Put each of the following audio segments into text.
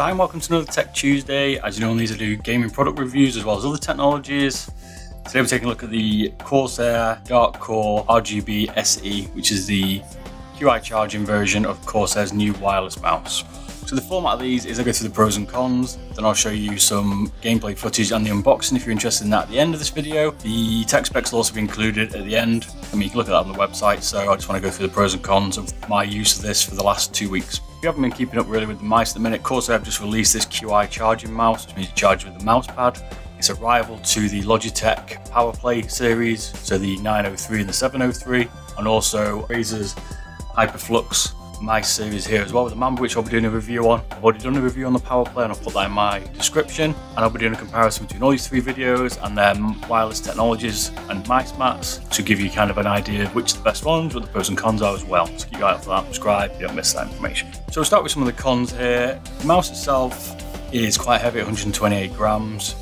Hi and welcome to another Tech Tuesday. As you know, these I do gaming product reviews as well as other technologies. Today we're taking a look at the Corsair Dark Core RGB SE, which is the QI charging version of Corsair's new wireless mouse. So the format of these is I go through the pros and cons, then I'll show you some gameplay footage and the unboxing if you're interested in that at the end of this video. The tech specs will also be included at the end. I mean, you can look at that on the website, so I just want to go through the pros and cons of my use of this for the last 2 weeks. If you haven't been keeping up really with the mice at the minute, Corsair have just released this QI charging mouse, which means you charge with the mouse pad. It's a rival to the Logitech PowerPlay series, so the 903 and the 703, and also Razer's HyperFlux mice series here as well with the Mamba, which I'll be doing a review on. I've already done a review on the PowerPlay and I'll put that in my description, and I'll be doing a comparison between all these 3 videos and their wireless technologies and mice mats to give you kind of an idea of which are the best ones, what the pros and cons are as well. So keep your eye out for that, subscribe, you don't miss that information. So we'll start with some of the cons here. The mouse itself is quite heavy at 128 grams.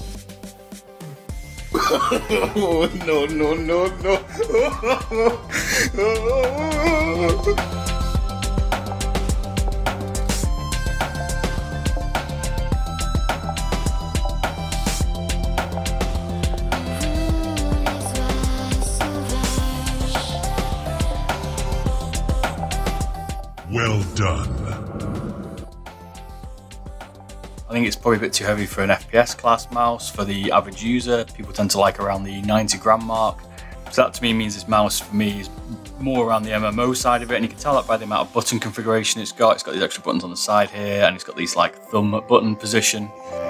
Oh, no. Well done. I think it's probably a bit too heavy for an FPS class mouse for the average user. People tend to like around the 90 gram mark. So that to me means this mouse for me is more around the MMO side of it, and you can tell that by the amount of button configuration it's got. It's got these extra buttons on the side here, and it's got these like thumb button position.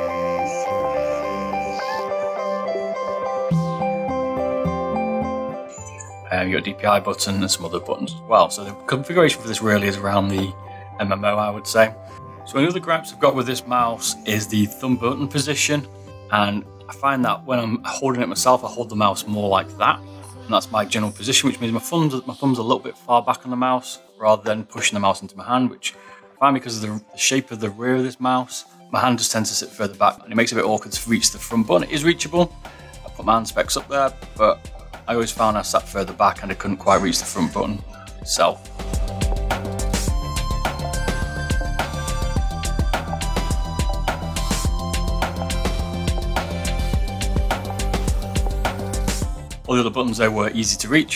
You've got a DPI button and some other buttons as well. So the configuration for this really is around the MMO, I would say. So another gripes I've got with this mouse is the thumb button position. And I find that when I'm holding it myself, I hold the mouse more like that. And that's my general position, which means my thumb's a little bit far back on the mouse rather than pushing the mouse into my hand, which I find because of the shape of the rear of this mouse, my hand just tends to sit further back and it makes it a bit awkward to reach the front button. It is reachable. I put my hand specs up there, but I always found I sat further back and I couldn't quite reach the front button itself. All the other buttons there were easy to reach.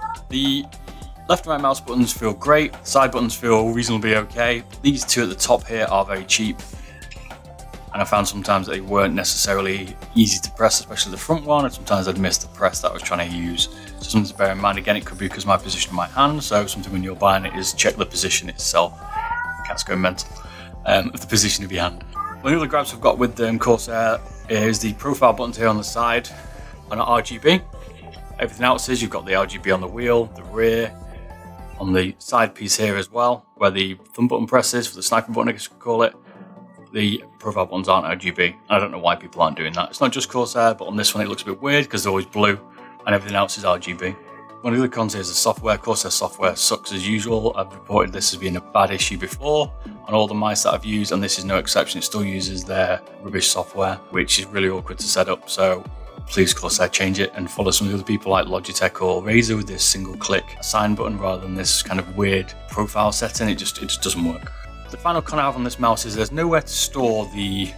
The left and right mouse buttons feel great, side buttons feel reasonably okay. These 2 at the top here are very cheap, and I found sometimes that they weren't necessarily easy to press, especially the front one, and sometimes I'd miss the press that I was trying to use. So something to bear in mind. Again, it could be because of my position of my hand, so something when you're buying it is check the position itself. Cat's going mental. Of the position of your hand. One of the grabs I've got with Corsair is the profile buttons here on the side on RGB. Everything else is you've got the RGB on the wheel, the rear, on the side piece here as well, where the thumb button press is, for the sniper button I guess you could call it. The profile buttons aren't RGB. I don't know why people aren't doing that. It's not just Corsair, but on this one it looks a bit weird because they're always blue and everything else is RGB. One of the cons here is the software. Corsair software sucks as usual. I've reported this as being a bad issue before on all the mice that I've used, and this is no exception. It still uses their rubbish software, which is really awkward to set up. So please, Corsair, change it and follow some of the other people like Logitech or Razer with this single click assign button rather than this kind of weird profile setting. It just doesn't work. The final con I have on this mouse is there's nowhere to store the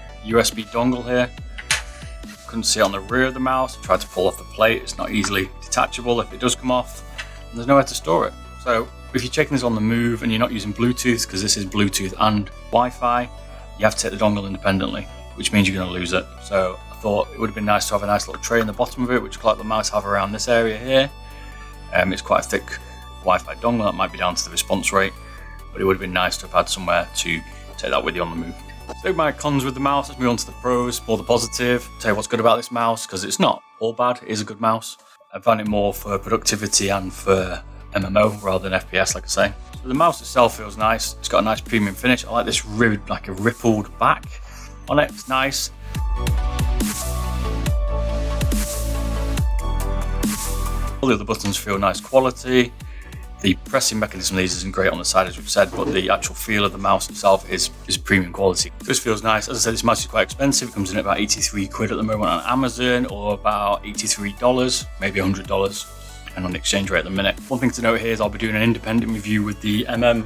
USB dongle here. Couldn't see it on the rear of the mouse. I tried to pull off the plate. It's not easily detachable if it does come off. And there's nowhere to store it. So if you're checking this on the move and you're not using Bluetooth, because this is Bluetooth and Wi-Fi, you have to take the dongle independently, which means you're going to lose it. So I thought it would have been nice to have a nice little tray in the bottom of it, which like the mouse have around this area here. It's quite a thick Wi-Fi dongle. That might be down to the response rate, but it would have been nice to have had somewhere to take that with you on the move. So my cons with the mouse, let's move on to the pros, more the positive. Tell you what's good about this mouse, because it's not all bad, it is a good mouse. I found it more for productivity and for MMO rather than FPS, like I say. So the mouse itself feels nice. It's got a nice premium finish. I like this like a rippled back on it, it's nice. All the other buttons feel nice quality. The pressing mechanism of these isn't great on the side, as we've said, but the actual feel of the mouse itself is premium quality. This feels nice. As I said, this mouse is quite expensive. It comes in at about 83 quid at the moment on Amazon, or about $83, maybe $100, and on the exchange rate at the minute. One thing to note here is I'll be doing an independent review with the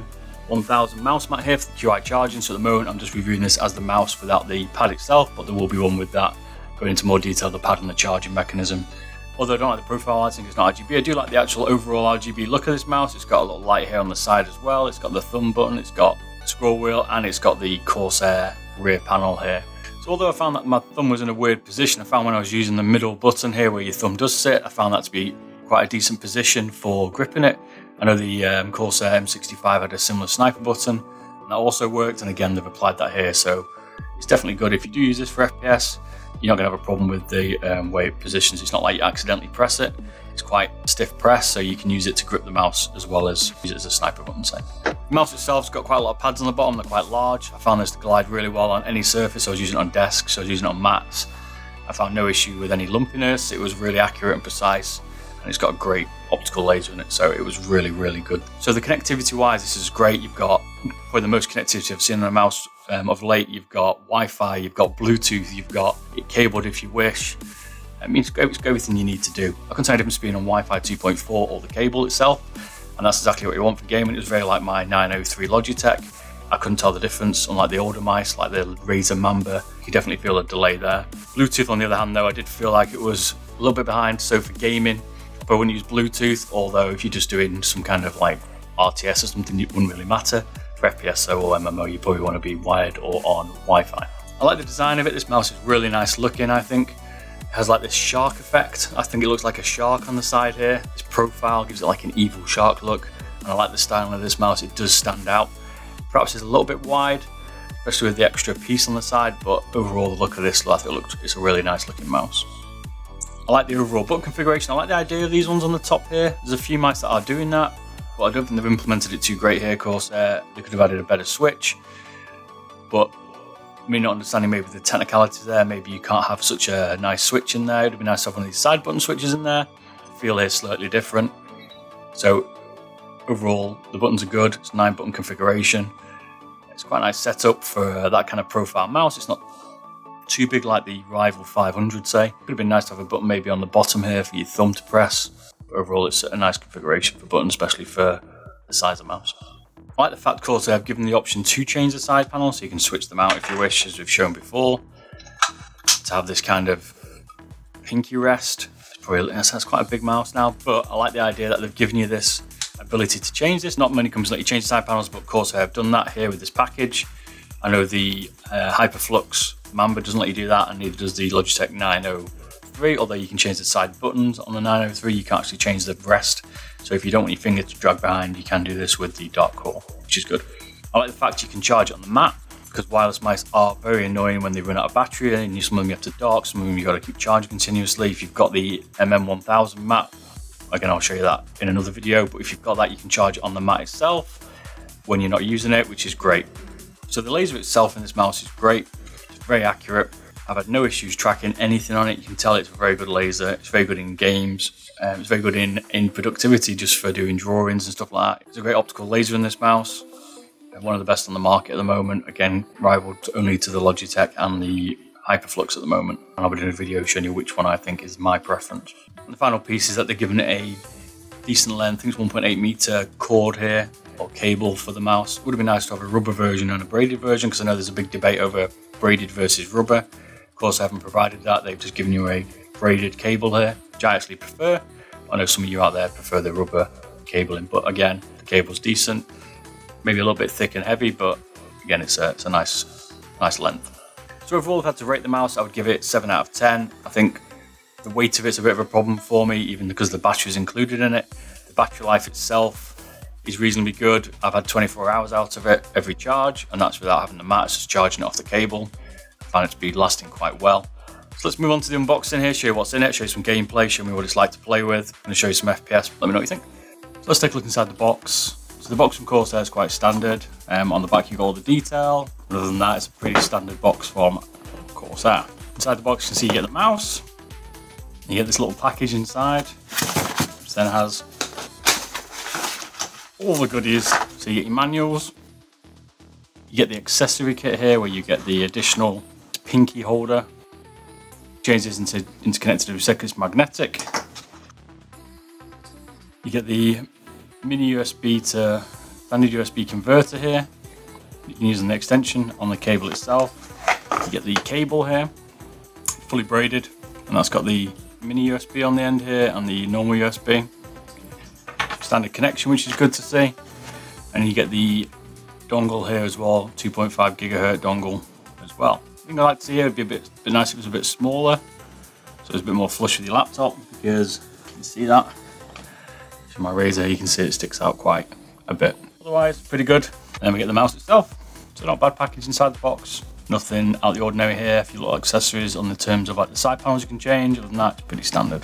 1000 mouse mat here for the QI charging. So at the moment I'm just reviewing this as the mouse without the pad itself, but there will be one with that, going into more detail, the pad and the charging mechanism. Although I don't like the profile lighting, it's not RGB, I do like the actual overall RGB look of this mouse. It's got a little light here on the side as well, it's got the thumb button, it's got the scroll wheel, and it's got the Corsair rear panel here. So although I found that my thumb was in a weird position, I found when I was using the middle button here where your thumb does sit, I found that to be quite a decent position for gripping it. I know the Corsair M65 had a similar sniper button, and that also worked, and again they've applied that here, so it's definitely good. If you do use this for FPS, you're not going to have a problem with the way it positions. It's not like you accidentally press it. It's quite stiff press, so you can use it to grip the mouse as well as use it as a sniper button, say. The mouse itself's got quite a lot of pads on the bottom, they're quite large. I found this to glide really well on any surface. I was using it on desks, I was using it on mats. I found no issue with any lumpiness. It was really accurate and precise, and it's got a great optical laser in it, so it was really, really good. So the connectivity wise, this is great. You've got probably the most connectivity I've seen on a mouse of late. You've got Wi-Fi, you've got Bluetooth, you've got it cabled if you wish. I mean, it's got everything you need to do. I couldn't tell the difference between on Wi-Fi 2.4 or the cable itself, and that's exactly what you want for gaming. It was very like my 903 Logitech. I couldn't tell the difference, unlike the older mice, like the Razer Mamba. You definitely feel a delay there. Bluetooth, on the other hand, though, I did feel like it was a little bit behind. So for gaming, I wouldn't use Bluetooth, although if you're just doing some kind of like RTS or something, it wouldn't really matter. For FPS though, or MMO, you probably want to be wired or on Wi-Fi. I like the design of it. This mouse is really nice looking, I think. It has like this shark effect. I think it looks like a shark on the side here. This profile gives it like an evil shark look, and I like the styling of this mouse. It does stand out. Perhaps it's a little bit wide, especially with the extra piece on the side, but overall the look of this, I think it's a really nice looking mouse. I like the overall button configuration. I like the idea of these ones on the top here. There's a few mice that are doing that, but I don't think they've implemented it too great here. Of course, they could have added a better switch, but me not understanding maybe the technicalities there, maybe you can't have such a nice switch in there. It would be nice to have one of these side button switches in there. The feel here is slightly different. So overall, the buttons are good. It's a 9-button configuration. It's quite a nice setup for that kind of profile mouse. It's not too big like the Rival 500, say. Could have been nice to have a button maybe on the bottom here for your thumb to press. But overall, it's a nice configuration for buttons, especially for the size of the mouse. I like the fact, of course, they've given the option to change the side panel, so you can switch them out if you wish, as we've shown before. To have this kind of pinky rest. That's quite a big mouse now, but I like the idea that they've given you this ability to change this. Not many companies let you change the side panels, but of course I have done that here with this package. I know the Hyperflux Mamba doesn't let you do that, and neither does the Logitech 903, although you can change the side buttons on the 903. You can't actually change the rest, so if you don't want your finger to drag behind, you can do this with the Dark Core, which is good. I like the fact you can charge it on the mat, because wireless mice are very annoying when they run out of battery, and some of them you have to dock, some of them you got to keep charging continuously. If you've got the MM1000 mat, again I'll show you that in another video, but if you've got that, you can charge it on the mat itself when you're not using it, which is great. So the laser itself in this mouse is great. It's very accurate. I've had no issues tracking anything on it. You can tell it's a very good laser. It's very good in games. It's very good in productivity, just for doing drawings and stuff like that. It's a great optical laser in this mouse. One of the best on the market at the moment. Again, rivaled only to the Logitech and the Hyperflux at the moment. And I'll be doing a video showing you which one I think is my preference. And the final piece is that they've given it a decent length. I think it's 1.8 meter cord here, or cable for the mouse. Would have been nice to have a rubber version and a braided version, because I know there's a big debate over braided versus rubber. Of course, I haven't provided that. They've just given you a braided cable here, which I actually prefer. I know some of you out there prefer the rubber cabling, but again, the cable's decent. Maybe a little bit thick and heavy, but again, it's a nice length. So overall, if I had to rate the mouse, I would give it 7 out of 10. I think the weight of it's a bit of a problem for me, even because the battery is included in it. The battery life itself is reasonably good. I've had 24 hours out of it every charge, and that's without having the mat, it's just charging it off the cable. I find it to be lasting quite well. So let's move on to the unboxing here, show you what's in it, show you some gameplay, show me what it's like to play with. I'm going to show you some FPS, let me know what you think. So let's take a look inside the box. So the box from Corsair is quite standard. On the back you've got all the detail. Other than that, it's a pretty standard box from Corsair. Inside the box you can see you get the mouse. You get this little package inside, which then has all the goodies. So you get your manuals. You get the accessory kit here, where you get the additional pinky holder. Change this into interconnected with it's magnetic. You get the mini USB to standard USB converter here. You can use an extension on the cable itself. You get the cable here, fully braided, and that's got the mini USB on the end here and the normal USB. Standard connection, which is good to see. And you get the dongle here as well, 2.5 gigahertz dongle as well. The thing I like to see here would be a bit nice if it was a bit smaller, so it's a bit more flush with your laptop, because you see that. So my Razer, you can see it sticks out quite a bit. Otherwise, pretty good. And then we get the mouse itself. So not bad package inside the box. Nothing out of the ordinary here. A few little accessories on the terms of like the side panels you can change. Other than that, it's pretty standard.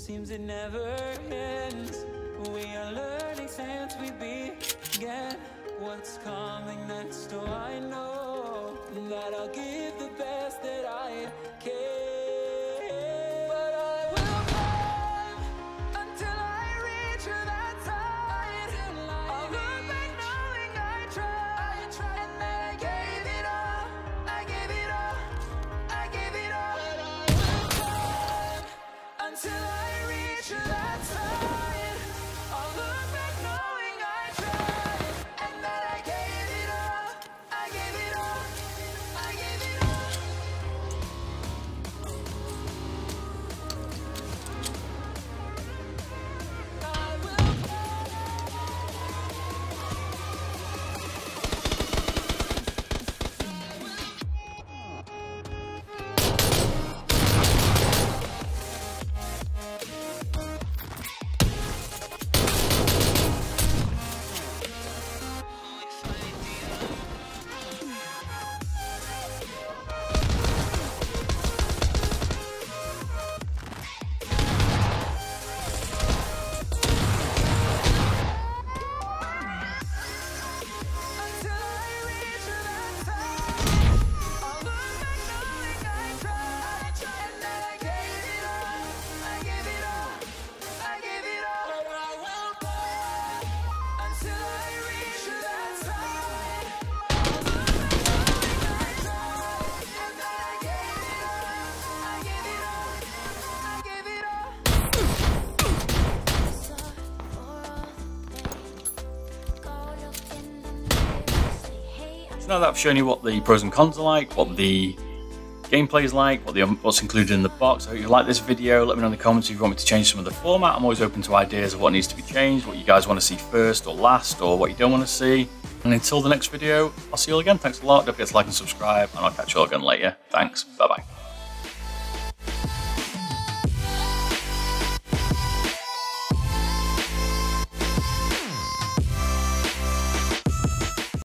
seems it never ends. We are learning since we began. What's coming next? Oh, I know that I'll give the best that I can. But I will climb until I reach that side. I'll look back knowing I tried, and that I gave it all. I gave it all. I gave it all. But I will climb until I reach that side. I'll look back knowing I tried, and that I gave it all. I gave it all. I gave it all. I will. Until I reach that side, I'll look back knowing I tried, and that I gave it all. I gave it all. I gave it all. But I will go until I reach that side. I'll look back knowing I tried, and that I gave it all. I gave it all. I gave it all. So now that I've shown you what the pros and cons are like, what the gameplay is like, what's included in the box, I hope you like this video. Let me know in the comments if you want me to change some of the format. I'm always open to ideas of what needs to be changed, what you guys want to see first or last, or what you don't want to see. And until the next video, I'll see you all again. Thanks a lot. Don't forget to like and subscribe, and I'll catch you all again later. Thanks. Bye-bye.